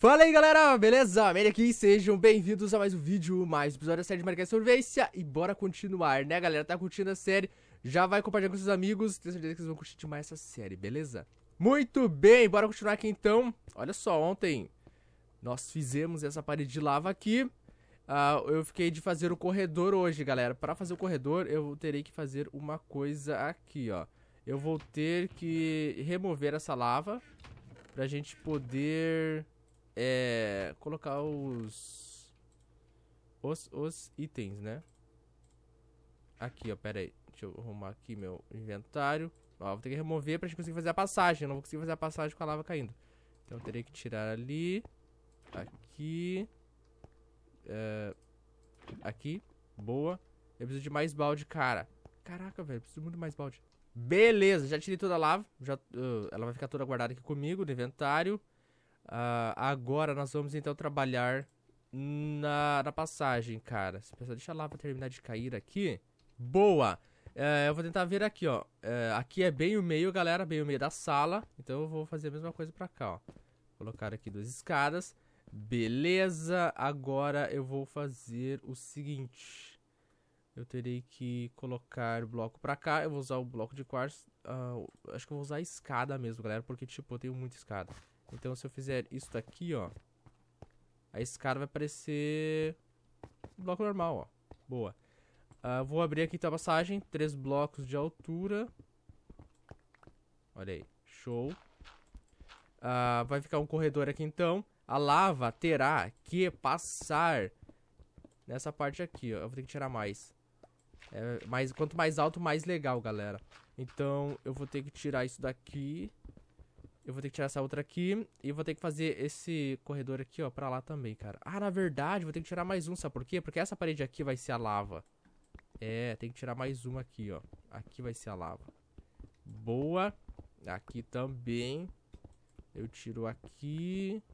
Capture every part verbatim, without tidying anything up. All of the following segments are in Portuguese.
Fala aí galera, beleza? Mene aqui, sejam bem-vindos a mais um vídeo, mais um episódio da série de Minecraft Sobrevivência. E bora continuar, né galera? Tá curtindo a série? Já vai compartilhar com seus amigos, tenho certeza que vocês vão curtir demais essa série, beleza? Muito bem, bora continuar aqui então. Olha só, ontem nós fizemos essa parede de lava aqui. uh, Eu fiquei de fazer o corredor hoje, galera. Pra fazer o corredor, eu terei que fazer uma coisa aqui, ó. Eu vou ter que remover essa lava pra gente poder... É, colocar os, os os itens, né? Aqui, ó, pera aí. Deixa eu arrumar aqui meu inventário. Ó, vou ter que remover pra gente conseguir fazer a passagem. Eu não vou conseguir fazer a passagem com a lava caindo. Então eu terei que tirar ali. Aqui. É, aqui. Boa. Eu preciso de mais balde, cara. Caraca, velho. Preciso muito mais balde. Beleza, já tirei toda a lava. Já, uh, ela vai ficar toda guardada aqui comigo no inventário. Uh, agora nós vamos então trabalhar na, na passagem, cara. Se pensar, deixa a lava terminar de cair aqui. Boa! Uh, eu vou tentar ver aqui, ó. Uh, aqui é bem o meio, galera. Bem o meio da sala. Então eu vou fazer a mesma coisa pra cá, ó. Colocar aqui duas escadas. Beleza. Agora eu vou fazer o seguinte. Eu terei que colocar o bloco pra cá. Eu vou usar o bloco de quartzo. Uh, acho que eu vou usar a escada mesmo, galera. Porque, tipo, eu tenho muita escada. Então se eu fizer isso daqui, ó, a escada vai parecer um bloco normal, ó. Boa. Uh, vou abrir aqui então a passagem. Três blocos de altura. Olha aí. Show. Uh, vai ficar um corredor aqui então. A lava terá que passar nessa parte aqui, ó. Eu vou ter que tirar mais. É, mais quanto mais alto, mais legal, galera. Então eu vou ter que tirar isso daqui. Eu vou ter que tirar essa outra aqui. E vou ter que fazer esse corredor aqui, ó, pra lá também, cara. Ah, na verdade, vou ter que tirar mais um, sabe por quê? Porque essa parede aqui vai ser a lava. É, tem que tirar mais uma aqui, ó. Aqui vai ser a lava. Boa. Aqui também. Eu tiro aqui.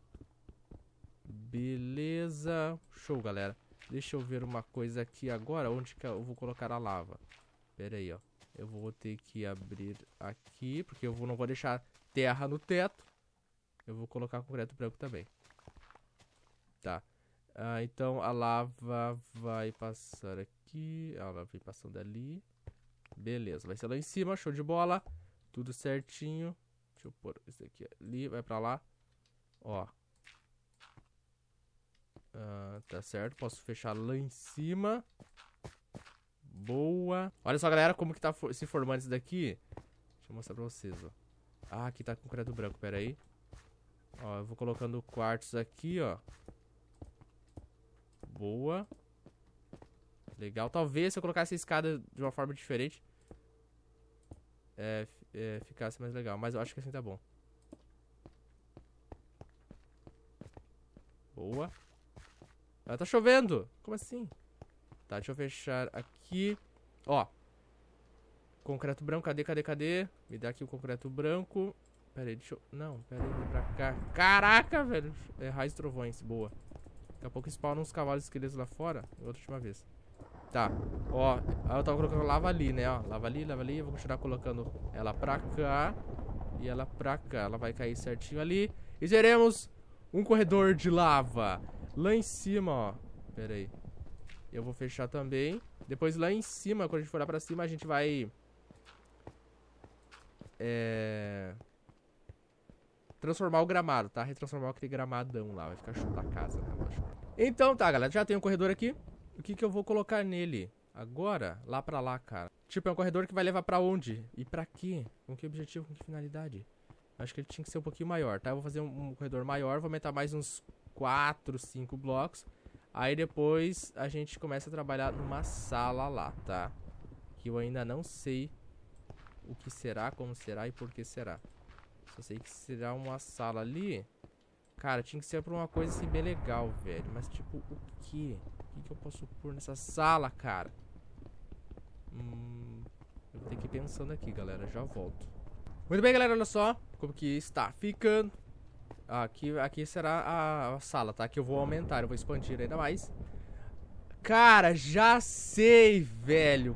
Beleza. Show, galera. Deixa eu ver uma coisa aqui agora. Onde que eu vou colocar a lava? Pera aí, ó. Eu vou ter que abrir aqui. Porque eu não vou deixar... terra no teto. Eu vou colocar concreto branco também. Tá. Ah, então a lava vai passar aqui. Ela vai passando ali. Beleza. Vai ser lá em cima. Show de bola. Tudo certinho. Deixa eu pôr isso aqui ali. Vai pra lá. Ó. Ah, tá certo. Posso fechar lá em cima. Boa. Olha só, galera, como que tá se formando isso daqui. Deixa eu mostrar pra vocês, ó. Ah, aqui tá com concreto branco, pera aí. Ó, eu vou colocando quartzo aqui, ó. Boa. Legal. Talvez se eu colocasse a escada de uma forma diferente, é, é, ficasse mais legal. Mas eu acho que assim tá bom. Boa. Ah, tá chovendo. Como assim? Tá, deixa eu fechar aqui. Ó. Concreto branco, cadê, cadê, cadê? Me dá aqui o concreto branco. Pera aí, deixa eu... Não, pera aí, vem pra cá. Caraca, velho. É raios trovões, boa. Daqui a pouco spawnam uns cavalos esqueletos lá fora. Outra última vez. Tá, ó. Eu tava colocando lava ali, né, ó. Lava ali, lava ali. Eu vou continuar colocando ela pra cá. E ela pra cá. Ela vai cair certinho ali. E teremos um corredor de lava. Lá em cima, ó. Pera aí. Eu vou fechar também. Depois lá em cima, quando a gente for lá pra cima, a gente vai... É... transformar o gramado, tá? Retransformar aquele gramadão lá. Vai ficar show da casa, né? Lógico. Então tá, galera. Já tem um corredor aqui. O que que eu vou colocar nele? Agora, lá pra lá, cara. Tipo, é um corredor que vai levar pra onde? E pra quê? Com que objetivo? Com que finalidade? Acho que ele tinha que ser um pouquinho maior, tá? Eu vou fazer um, um corredor maior. Vou aumentar mais uns quatro, cinco blocos. Aí depois a gente começa a trabalhar numa sala lá, tá? Que eu ainda não sei o que será, como será e por que será. Só sei que será uma sala ali. Cara, tinha que ser pra uma coisa assim bem legal, velho. Mas tipo, o que? O que, que eu posso pôr nessa sala, cara? Hum, eu vou ter que ir pensando aqui, galera. Já volto. Muito bem, galera, olha só como que está ficando. Aqui, aqui será a, a sala, tá? Que eu vou aumentar, eu vou expandir ainda mais. Cara, já sei, velho.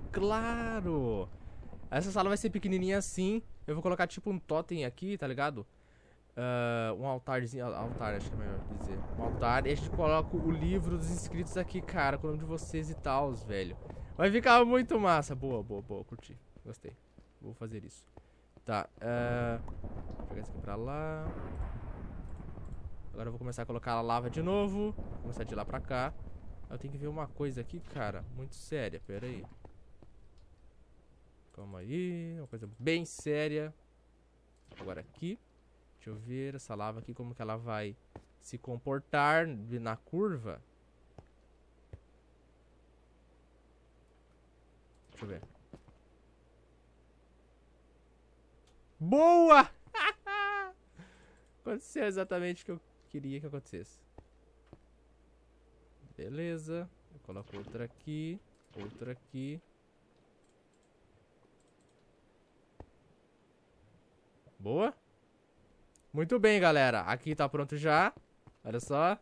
Claro. Essa sala vai ser pequenininha assim. Eu vou colocar tipo um totem aqui, tá ligado? uh, um altarzinho. Altar, acho que é melhor dizer. Um altar. E a gente coloca o livro dos inscritos aqui, cara. Com o nome de vocês e tal, velho. Vai ficar muito massa. Boa, boa, boa. Curti. Gostei. Vou fazer isso. Tá. Uh, vou pegar isso aqui pra lá. Agora eu vou começar a colocar a lava de novo. Vou começar de lá pra cá. Eu tenho que ver uma coisa aqui, cara. Muito séria. Pera aí. Calma aí. Uma coisa bem séria. Agora aqui. Deixa eu ver essa lava aqui. Como que ela vai se comportar na curva. Deixa eu ver. Boa! Aconteceu exatamente o que eu queria que acontecesse. Beleza. Eu coloco outra aqui. Outra aqui. Boa. Muito bem, galera. Aqui tá pronto já. Olha só.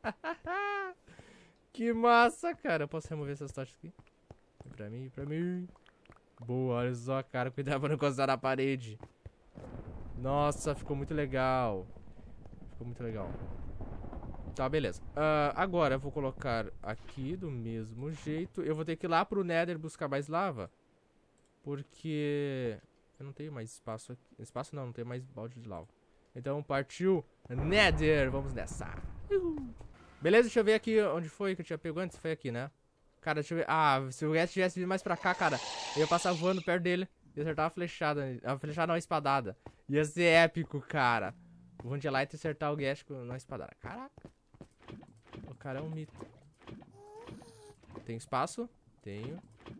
Que massa, cara. Eu posso remover essas tochas aqui? Pra mim, pra mim. Boa, olha só, cara. Cuidado pra não encostar na parede. Nossa, ficou muito legal. Ficou muito legal. Tá, beleza. Uh, agora eu vou colocar aqui do mesmo jeito. Eu vou ter que ir lá pro Nether buscar mais lava. Porque eu não tenho mais espaço aqui. Espaço não, não tenho mais balde de lava. Então partiu Nether. Vamos nessa. Uhul. Beleza, deixa eu ver aqui onde foi que eu tinha pego antes. Foi aqui, né? Cara, deixa eu ver. Ah, se o Guest tivesse vindo mais pra cá, cara, eu ia passar voando perto dele e acertar uma flechada. A flechada não, uma espadada. Ia ser épico, cara. O Vangelite acertar o Guest com uma espadada. Caraca. O cara é um mito. Tem espaço? Tenho.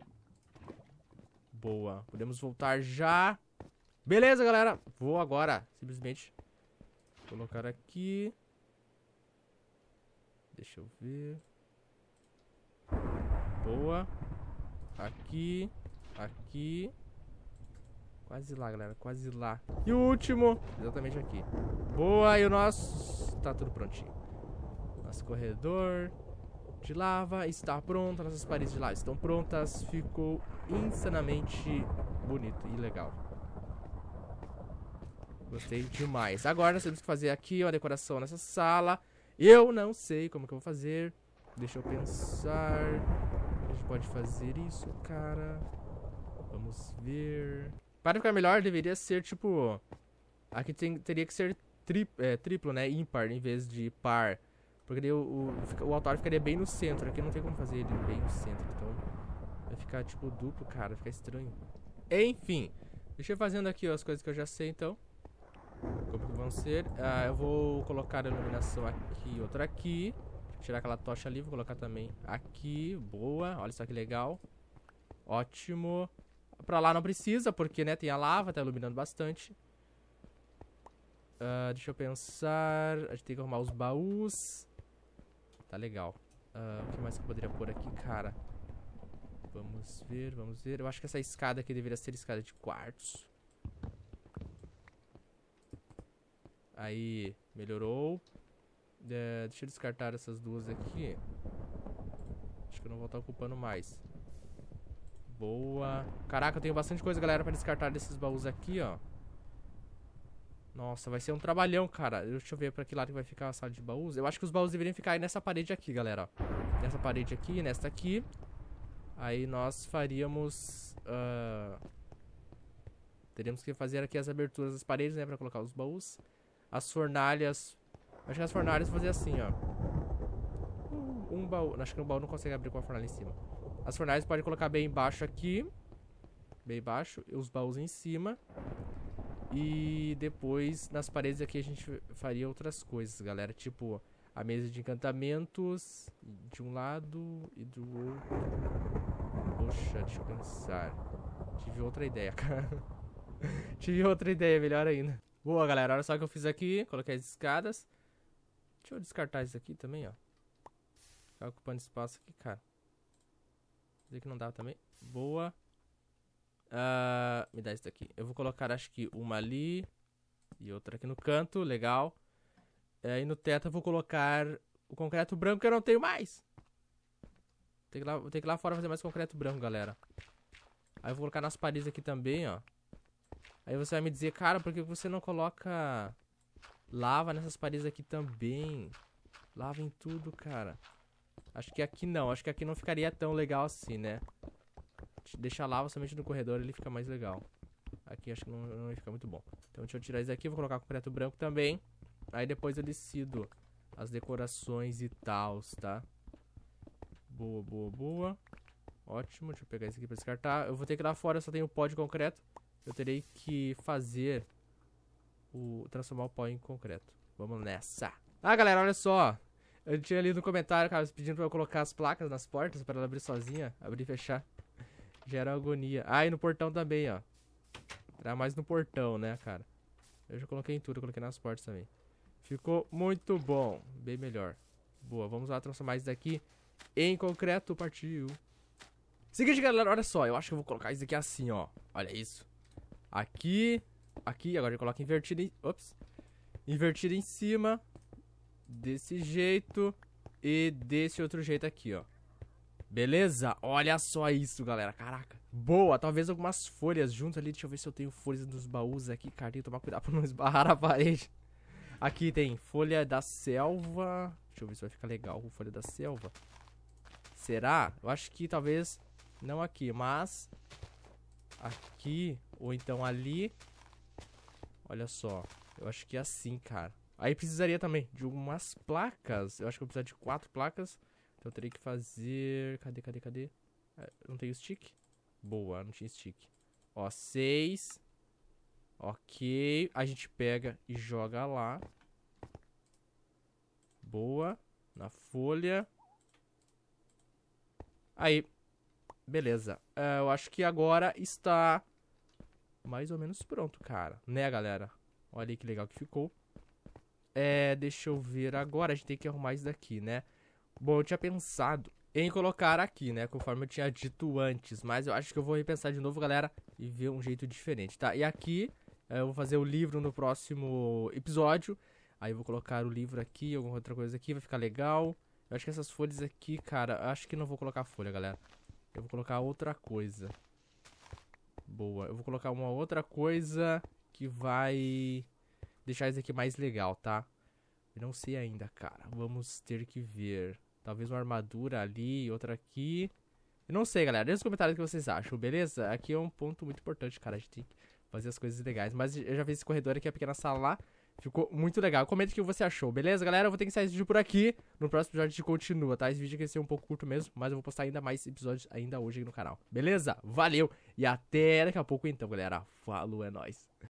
Boa. Podemos voltar já. Beleza, galera. Vou agora, simplesmente colocar aqui. Deixa eu ver. Boa. Aqui. Aqui. Quase lá, galera. Quase lá. E o último. Exatamente aqui. Boa. E o nosso... Tá tudo prontinho. Nosso corredor de lava está pronto. Nossas paredes de lava estão prontas. Ficou insanamente bonito e legal. Gostei demais. Agora nós temos que fazer aqui uma decoração nessa sala. Eu não sei como que eu vou fazer. Deixa eu pensar. A gente pode fazer isso, cara. Vamos ver. Para ficar melhor, deveria ser tipo... Aqui tem, teria que ser tri, é, triplo, né? Ímpar em vez de par. Porque daí o, o, o altar ficaria bem no centro. Aqui não tem como fazer ele bem no centro. Então vai ficar tipo duplo, cara. Vai ficar estranho. Enfim. Deixa eu fazendo aqui ó, as coisas que eu já sei, então. Como que vão ser. Ah, eu vou colocar a iluminação aqui, outra aqui. Tirar aquela tocha ali, vou colocar também aqui. Boa, olha só que legal. Ótimo. Pra lá não precisa, porque né, tem a lava, tá iluminando bastante. uh, Deixa eu pensar. A gente tem que arrumar os baús. Tá legal. uh, O que mais que eu poderia pôr aqui, cara? Vamos ver, vamos ver. Eu acho que essa escada aqui deveria ser escada de quartzo. Aí, melhorou. É, deixa eu descartar essas duas aqui. Acho que eu não vou estar ocupando mais. Boa. Caraca, eu tenho bastante coisa, galera, pra descartar desses baús aqui, ó. Nossa, vai ser um trabalhão, cara. Deixa eu ver pra que lado que vai ficar a sala de baús. Eu acho que os baús deveriam ficar aí nessa parede aqui, galera, ó. Nessa parede aqui, nesta aqui. Aí nós faríamos... Uh... Teríamos que fazer aqui as aberturas das paredes, né, pra colocar os baús. As fornalhas... Acho que as fornalhas vou fazer assim, ó. Um baú... Acho que o baú não consegue abrir com a fornalha em cima. As fornalhas pode colocar bem embaixo aqui. Bem embaixo. E os baús em cima. E depois, nas paredes aqui, a gente faria outras coisas, galera. Tipo, a mesa de encantamentos de um lado e do outro. Poxa, deixa eu pensar. Tive outra ideia, cara. Tive outra ideia, melhor ainda. Boa, galera. Olha só o que eu fiz aqui. Coloquei as escadas. Deixa eu descartar isso aqui também, ó. Ficar ocupando espaço aqui, cara. Dizer que não dá também. Boa. Uh, me dá isso daqui. Eu vou colocar, acho que uma ali e outra aqui no canto. Legal. Uh, e no teto eu vou colocar o concreto branco que eu não tenho mais. Tem que lá, vou ter que ir lá fora fazer mais concreto branco, galera. Aí eu vou colocar nas paredes aqui também, ó. Aí você vai me dizer, cara, por que você não coloca Lava nessas paredes aqui também. Lava em tudo, cara. Acho que aqui não. Acho que aqui não ficaria tão legal assim, né? Deixar lava somente no corredor, ele fica mais legal. Aqui acho que não, não vai ficar muito bom. Então deixa eu tirar isso aqui. Vou colocar concreto branco também. Aí depois eu decido as decorações e tal, tá? Boa, boa, boa. Ótimo. Deixa eu pegar isso aqui pra descartar. Eu vou ter que ir lá fora. Eu só tenho pó de concreto. Eu terei que fazer o... transformar o pó em concreto. Vamos nessa. Ah, galera, olha só. Eu tinha ali no comentário, cara, pedindo pra eu colocar as placas nas portas pra ela abrir sozinha. Abrir e fechar. Gera agonia. Ah, e no portão também, ó. Era mais no portão, né, cara? Eu já coloquei em tudo, eu coloquei nas portas também. Ficou muito bom. Bem melhor. Boa, vamos lá transformar isso daqui em concreto. Partiu. Seguinte, galera, olha só. Eu acho que eu vou colocar isso aqui assim, ó. Olha isso. Aqui. Aqui, agora eu coloco invertido em... Ops. Invertido em cima. Desse jeito. E desse outro jeito aqui, ó. Beleza? Olha só isso, galera. Caraca. Boa. Talvez algumas folhas junto ali. Deixa eu ver se eu tenho folhas nos baús aqui, cara. Tem que tomar cuidado pra não esbarrar na parede. Aqui tem folha da selva. Deixa eu ver se vai ficar legal com folha da selva. Será? Eu acho que talvez... Não aqui, mas... Aqui. Ou então ali. Olha só. Eu acho que é assim, cara. Aí precisaria também de algumas placas. Eu acho que eu vou precisar de quatro placas. Então eu teria que fazer... Cadê, cadê, cadê? Não tenho stick? Boa, não tinha stick. Ó, seis. Ok. A gente pega e joga lá. Boa. Na folha. Aí. Beleza. Uh, eu acho que agora está mais ou menos pronto, cara. Né, galera? Olha aí que legal que ficou. É, deixa eu ver agora. A gente tem que arrumar isso daqui, né? Bom, eu tinha pensado em colocar aqui, né? Conforme eu tinha dito antes. Mas eu acho que eu vou repensar de novo, galera. E ver um jeito diferente, tá? E aqui, eu vou fazer o livro no próximo episódio. Aí eu vou colocar o livro aqui, alguma outra coisa aqui. Vai ficar legal. Eu acho que essas folhas aqui, cara... Eu acho que não vou colocar folha, galera. Eu vou colocar outra coisa. Boa. Eu vou colocar uma outra coisa que vai deixar isso aqui mais legal, tá? Eu não sei ainda, cara. Vamos ter que ver. Talvez uma armadura ali, outra aqui. Eu não sei, galera. Deixa nos comentários o que vocês acham, beleza? Aqui é um ponto muito importante, cara. A gente tem que fazer as coisas legais. Mas eu já vi esse corredor aqui, a pequena sala lá. Ficou muito legal. Comenta o que você achou, beleza, galera? Eu vou ter que sair esse vídeo por aqui. No próximo episódio a gente continua, tá? Esse vídeo aqui vai ser um pouco curto mesmo, mas eu vou postar ainda mais episódios ainda hoje aqui no canal. Beleza? Valeu! E até daqui a pouco então, galera. Falou, é nóis!